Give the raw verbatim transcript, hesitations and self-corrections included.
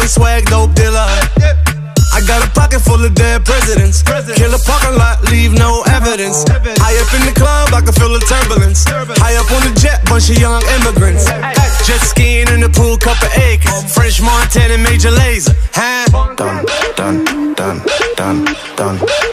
Rolling swag, dope dealer. I got a pocket full of dead presidents. Kill a parking lot, leave no evidence. High up in the club, I can feel the turbulence. High up on the jet, bunch of young immigrants. Jet skiing in the pool, couple acres. French Montana, Major Lazer. Huh? Done, done, done, done, done.